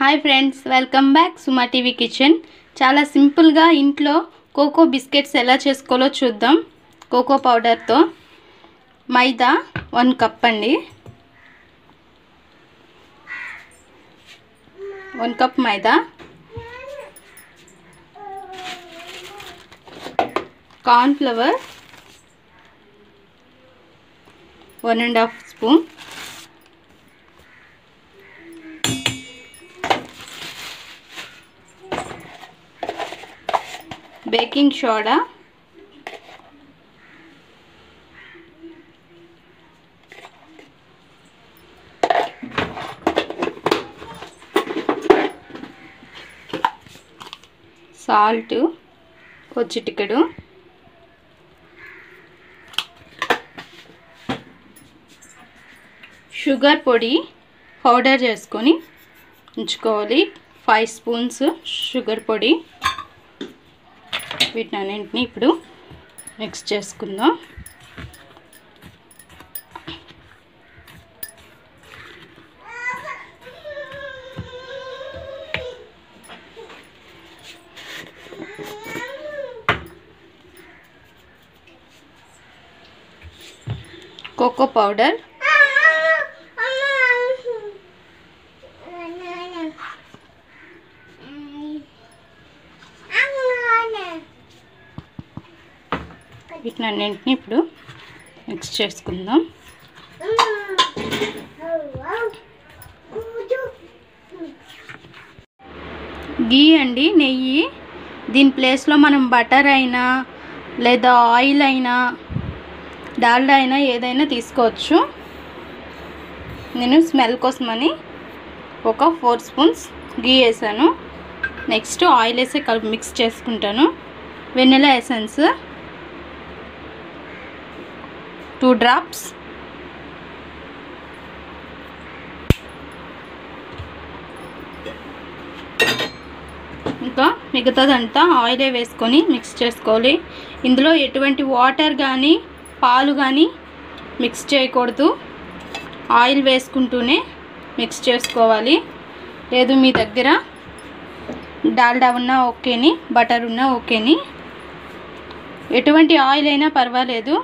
Hi friends, welcome back Suma TV kitchen. చాలా సింపుల్గా ఇంట్లో కోకో బిస్కెట్స్ ఎలా చేసుకోవాలో చూద్దాం. కోకో పౌడర్తో మైదా 1 కప్ అండి, 1 cup maida, corn flour 1.5 spoon, baking soda, salt చిటికెడు, షుగర్ పొడి పౌడర్ చేసుకొని ఉంచుకోవాలి. 5 స్పూన్స్ షుగర్ పొడి. వీటన్నింటినీ ఇప్పుడు మిక్స్ చేసుకుందాం. కోకో పౌడర్, వీటన్నింటినీ ఇప్పుడు మిక్స్ చేసుకుందాం. గీ అండి, నెయ్యి. దీని ప్లేస్లో మనం బటర్ అయినా లేదా ఆయిల్ అయినా డాల్డా అయినా ఏదైనా తీసుకోవచ్చు. నేను స్మెల్ కోసమని ఒక 4 స్పూన్స్ గీ వేసాను. నెక్స్ట్ ఆయిల్ వేసి కలిపి మిక్స్ చేసుకుంటాను. వెనిలా ఎసెన్స్ 2 డ్రాప్స్, ఇంకా మిగతాదంతా ఆయిలే వేసుకొని మిక్స్ చేసుకోవాలి. ఇందులో ఎటువంటి వాటర్ కానీ పాలు కానీ మిక్స్ చేయకూడదు. ఆయిల్ వేసుకుంటూనే మిక్స్ చేసుకోవాలి. లేదు మీ దగ్గర డాల్డా ఉన్నా ఓకేని, బటర్ ఉన్నా ఓకేని, ఎటువంటి ఆయిల్ అయినా పర్వాలేదు.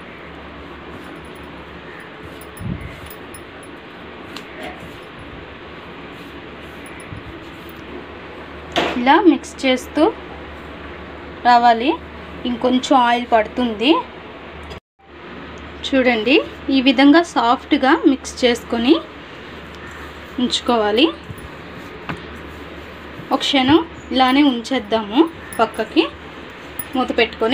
ఇలా మిక్స్ చేస్తూ రావాలి. ఇంకొంచెం ఆయిల్ పడుతుంది. చూడండి, ఈ విధంగా సాఫ్ట్గా మిక్స్ చేసుకొని ఉంచుకోవాలి. ఒక క్షణం ఇలానే ఉంచేద్దాము పక్కకి మూత పెట్టుకొని.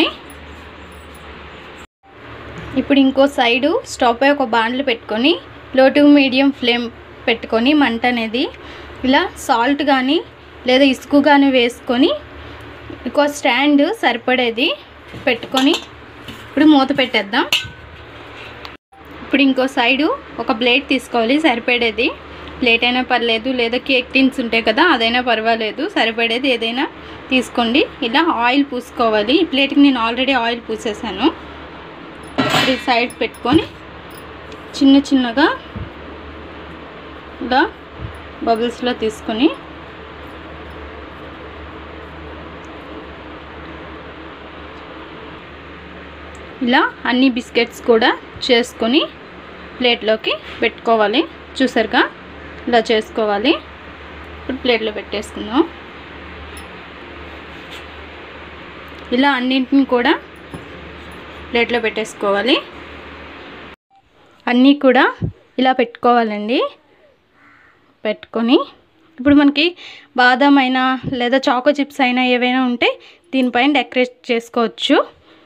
ఇప్పుడు ఇంకో సైడు స్టవ్ పై ఒక బాండ్లు పెట్టుకొని లో టు మీడియం ఫ్లేమ్ పెట్టుకొని మంట అనేది ఇలా సాల్ట్ కానీ లేదా ఇసుక కానీ వేసుకొని ఇంకో స్టాండ్ సరిపడేది పెట్టుకొని ఇప్పుడు మూత పెట్టేద్దాం. ఇప్పుడు ఇంకో సైడు ఒక ప్లేట్ తీసుకోవాలి, సరిపడేది. ప్లేట్ అయినా పర్లేదు, లేదా కేక్ టిన్స్ ఉంటాయి కదా, అదైనా పర్వాలేదు. సరిపడేది ఏదైనా తీసుకోండి. ఇలా ఆయిల్ పూసుకోవాలి. ఈ ప్లేట్కి నేను ఆల్రెడీ ఆయిల్ పూసేసాను. ఇప్పుడు ఈ సైడ్ పెట్టుకొని చిన్న చిన్నగా ఇలా బబుల్స్లో తీసుకొని ఇలా అన్ని బిస్కెట్స్ కూడా చేసుకొని ప్లేట్లోకి పెట్టుకోవాలి. చూసారుగా, ఇలా చేసుకోవాలి. ఇప్పుడు ప్లేట్లో పెట్టేసుకుందాం. ఇలా అన్నింటిని కూడా ప్లేట్లో పెట్టేసుకోవాలి. అన్నీ కూడా ఇలా పెట్టుకోవాలండి. పెట్టుకొని ఇప్పుడు మనకి బాదం అయినా లేదా చాకో చిప్స్ అయినా ఏవైనా ఉంటే దీనిపైన డెకరేట్ చేసుకోవచ్చు.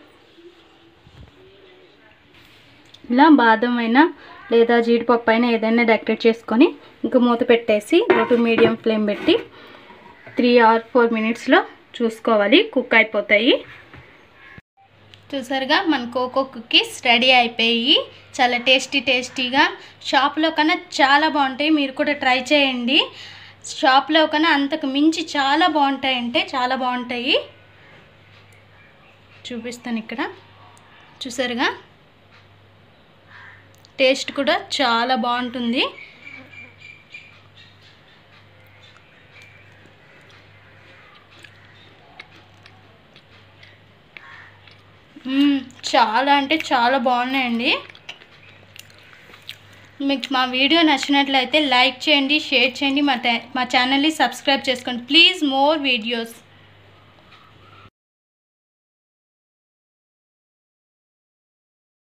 ఇలా బాదం అయినా లేదా జీడిపప్పు అయినా ఏదైనా డెకరేట్ చేసుకొని ఇంకా మూత పెట్టేసి లో టు మీడియం ఫ్లేమ్ పెట్టి 3 or 4 మినిట్స్లో చూసుకోవాలి. కుక్ అయిపోతాయి. చూసారుగా, మన కోకో కుకీస్ రెడీ అయిపోయి చాలా టేస్టీగా, షాప్లో కన్నా చాలా బాగుంటాయి. మీరు కూడా ట్రై చేయండి. షాప్లో కన్నా అంతకు మించి చాలా బాగుంటాయి, అంటే చాలా బాగుంటాయి. చూపిస్తాను ఇక్కడ. చూసారుగా, టేస్ట్ కూడా చాలా బాగుంటుంది. చాలా అంటే చాలా బాగున్నాయండి. మీకు మా వీడియో నచ్చినట్లయితే లైక్ చేయండి, షేర్ చేయండి, మా ఛానల్ని సబ్స్క్రైబ్ చేసుకోండి. Please more videos.